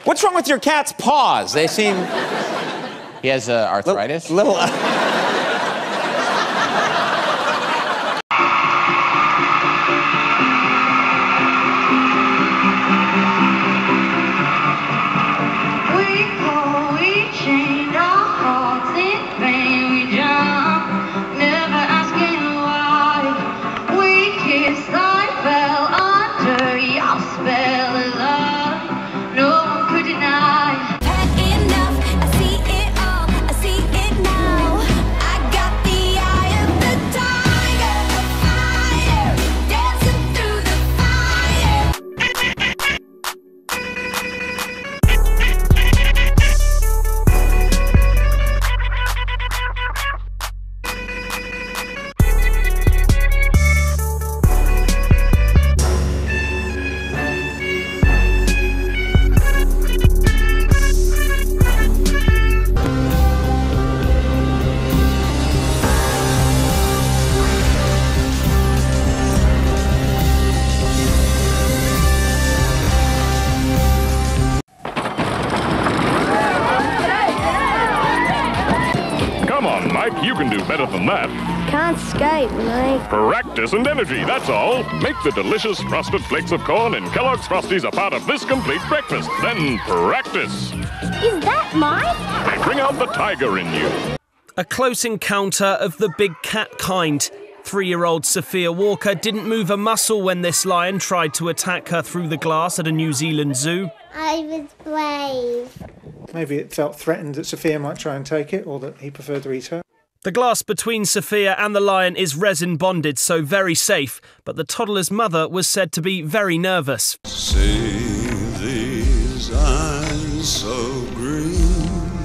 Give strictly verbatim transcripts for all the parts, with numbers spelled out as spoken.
What's wrong with your cat's paws? They seem... He has uh, arthritis? Little... little You can do better than that. Can't skate, mate. Practice and energy, that's all. Make the delicious frosted flakes of corn in Kellogg's Frosties a part of this complete breakfast. Then practice. Is that mine? Bring out the tiger in you. A close encounter of the big cat kind. Three-year-old Sophia Walker didn't move a muscle when this lion tried to attack her through the glass at a New Zealand zoo. I was brave. Maybe it felt threatened that Sophia might try and take it, or that he preferred to eat her. The glass between Sophia and the lion is resin bonded, so very safe, but the toddler's mother was said to be very nervous. See these eyes so green,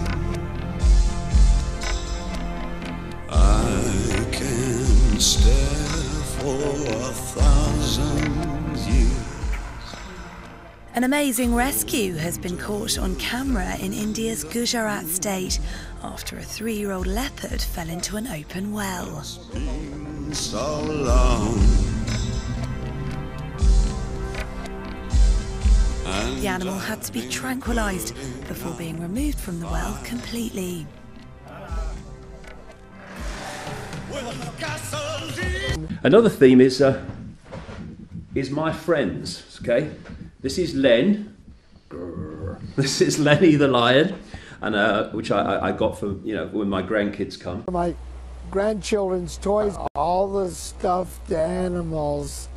I can stare for a thousand years. An amazing rescue has been caught on camera in India's Gujarat state after a three-year-old leopard fell into an open well. So long. The animal had to be tranquilised before being removed from the well completely. Another theme is uh, is my friends. Okay, this is Len. Grrr. This is Lenny the lion, and uh, which I, I got for you know when my grandkids come. My grandchildren's toys, all the stuffed animals.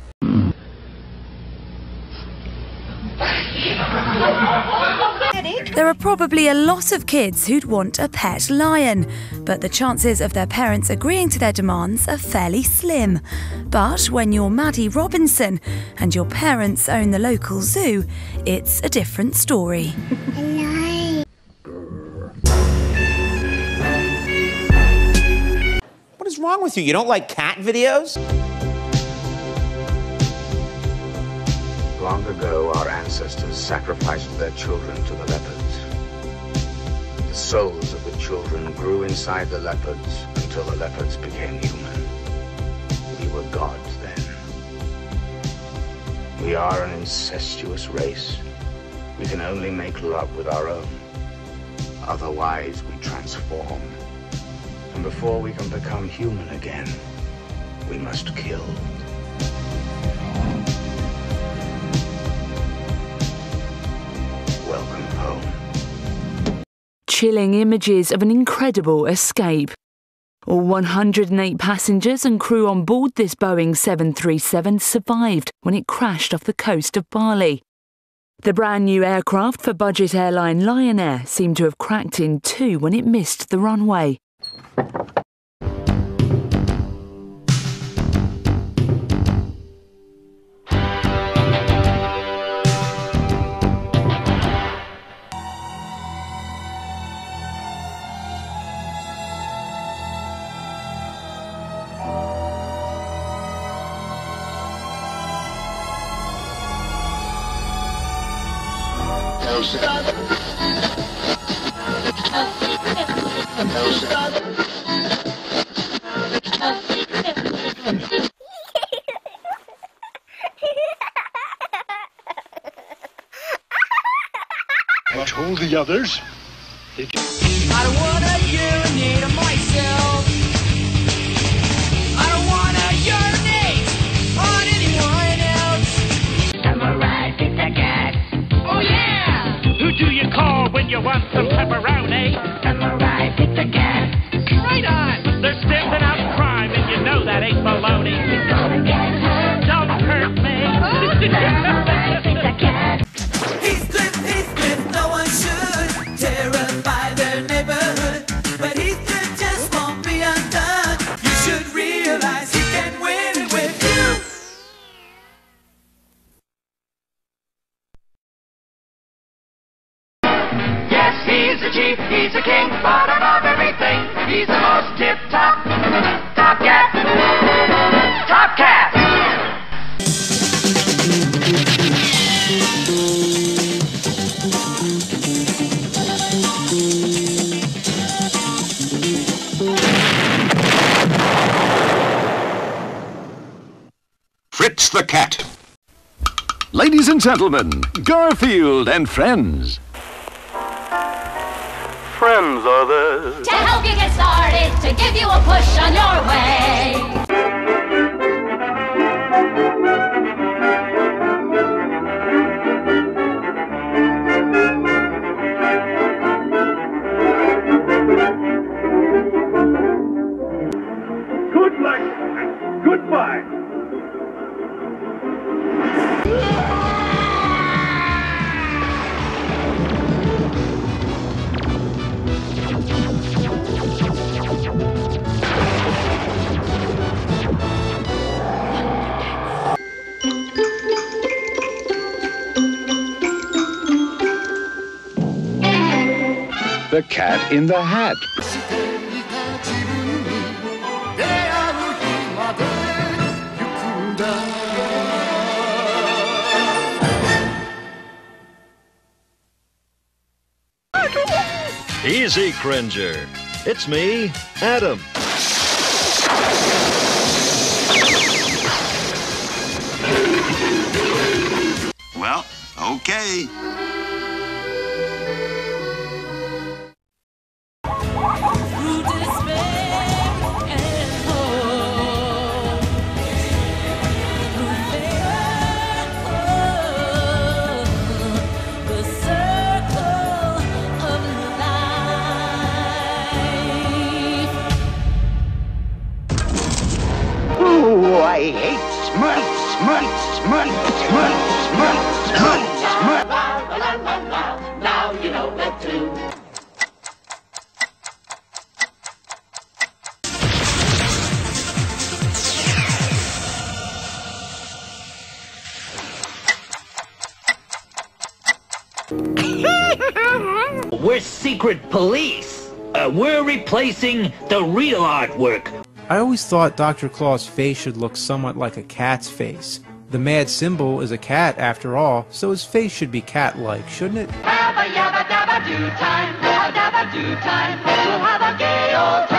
There are probably a lot of kids who'd want a pet lion, but the chances of their parents agreeing to their demands are fairly slim. But when you're Maddie Robinson and your parents own the local zoo, it's a different story. What is wrong with you? You don't like cat videos? Long ago, our ancestors sacrificed their children to the leopards. The souls of the children grew inside the leopards until the leopards became human. We were gods then. We are an incestuous race. We can only make love with our own. Otherwise, we transform. And before we can become human again, we must kill. Welcome home. Chilling images of an incredible escape. All one hundred and eight passengers and crew on board this Boeing seven thirty-seven survived when it crashed off the coast of Bali. The brand new aircraft for budget airline Lion Air seemed to have cracked in two when it missed the runway. told the others. I don't wanna urinate on myself. I don't wanna urinate on anyone else. Samurai Pizza Cat. Oh yeah! Who do you call when you want some pepperoni? Samurai Pizza Cat. Right on! They're stamping out crime and you know that ain't baloney. You're gonna get hurt. Don't hurt me. Samurai Pizza Cat. Heathcliff, Heathcliff, no one should terrify their neighborhood. But Heathcliff just won't be undone. You should realize he can win with you. Yes, he's a chief, he's a king, but above everything, he's the most tip-top, top cat, top cat. Fritz the Cat. Ladies and gentlemen, Garfield and friends. Friends are there. To help you get started, to give you a push on your way. Good luck and goodbye. The Cat in the Hat. Easy, Cringer. It's me, Adam. Well, okay. Oh, I hate smut, smut, smut, smut, smut, smut, smut. Now you know what to do. We're secret police. Uh, we're replacing the real artwork. I always thought Doctor Claw's face should look somewhat like a cat's face. The mad symbol is a cat after all, so his face should be cat-like, shouldn't it? Have a yabba dabba do time, have a dabba do time, we'll have a gay old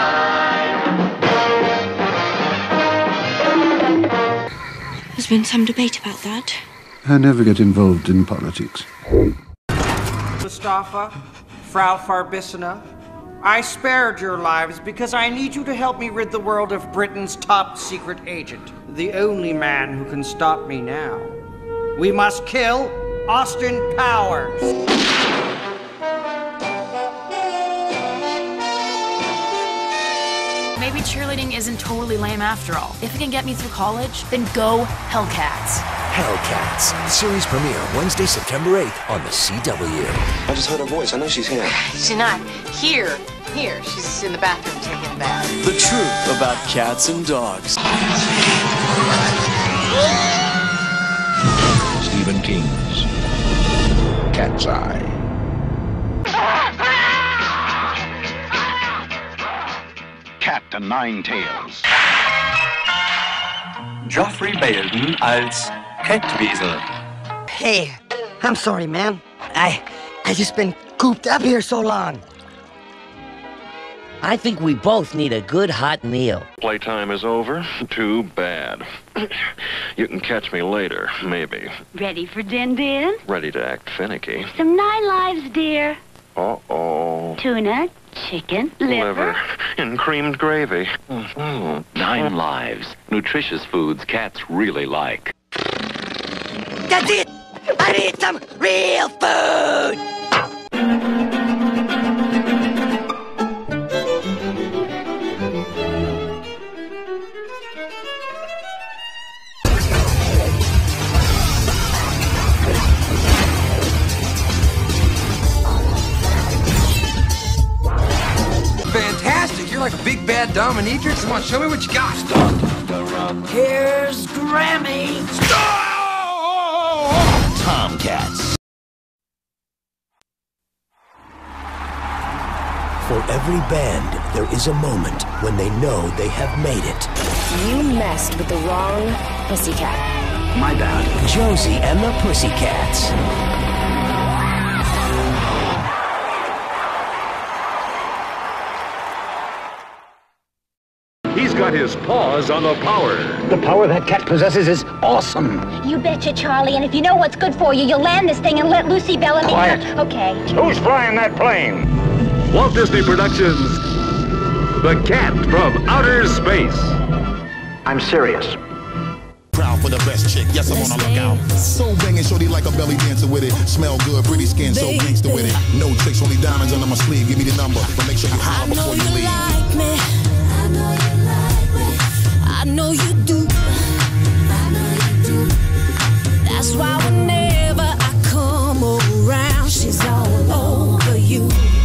time. There's been some debate about that. I never get involved in politics. Mustafa, Frau Farbissina, I spared your lives because I need you to help me rid the world of Britain's top secret agent, the only man who can stop me now. We must kill Austin Powers. Maybe cheerleading isn't totally lame after all. If it can get me through college, then go Hellcats. Hellcats. Series premiere Wednesday, September eighth on the C W. I just heard her voice. I know she's here. She's not here. Here. She's in the bathroom taking a bath. The truth about cats and dogs. Stephen King's Cat's Eye. Cat and Nine Tails. Geoffrey Bayldon als Kettwiesel. Hey, I'm sorry, man. I, I just been cooped up here so long. I think we both need a good hot meal. Playtime is over? Too bad. You can catch me later, maybe. Ready for Din Din? Ready to act finicky. Some nine lives, dear. Uh-oh. Tuna, chicken, liver. Liver in creamed gravy. Mm-hmm. Nine lives. Nutritious foods cats really like. That's it! I need some real food! Fantastic! You're like a big bad dominatrix. Come on, show me what you got. Here's Grammy. Tomcats. For every band, there is a moment when they know they have made it. You messed with the wrong pussycat. My bad. Josie and the Pussycats. He's got his paws on the power. The power that cat possesses is awesome. You betcha, Charlie. And if you know what's good for you, you'll land this thing and let Lucy Bellamy... Quiet. Okay. Who's flying that plane? Walt Disney Productions, The Cat from Outer Space. I'm serious. Proud for the best chick, yes, I'm on a lookout. So banging, shorty like a belly dancer with it. Smell good, pretty skin, so gangster with it. No tricks, only diamonds under my sleeve. Give me the number, but make sure you holler before you leave. Like me. I know you like me. I know you do. I know you do. That's why whenever I come around, she's all over you.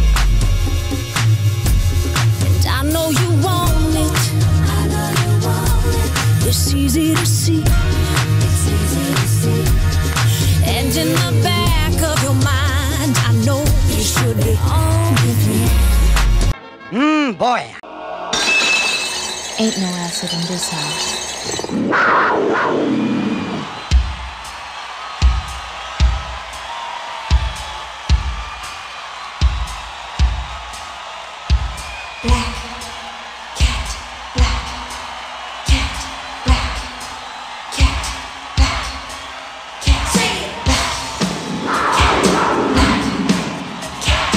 And I know you want it. I know you want it. It's easy to see. It's easy to see. And in the back of your mind, I know you should be on with me. Mmm, boy. Ain't no acid in this house. Black cat, black cat, black cat, black cat. Say it. Black cat, black cat,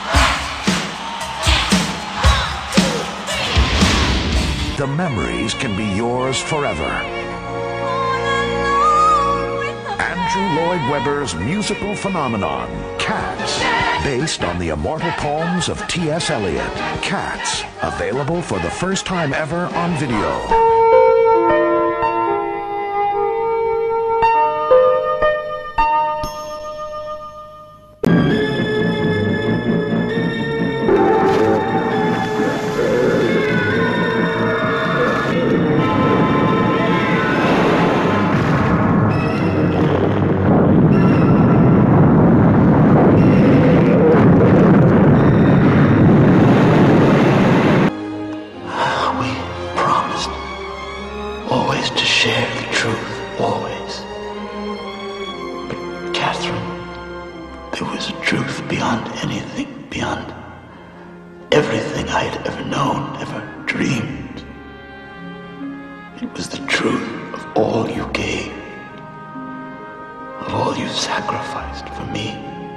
black cat. One, two, three. The memories can be yours forever. Andrew Lloyd Webber's musical phenomenon, Cats, based on the immortal poems of T S Eliot. Cats, available for the first time ever on video. Always to share the truth, always. But Catherine, there was a truth beyond anything, beyond everything I had ever known, ever dreamed. It was the truth of all you gave, of all you sacrificed for me.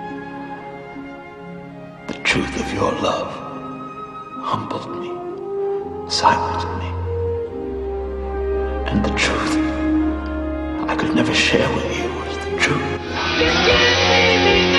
The truth of your love humbled me, silenced me. And the truth I could never share with you was the truth.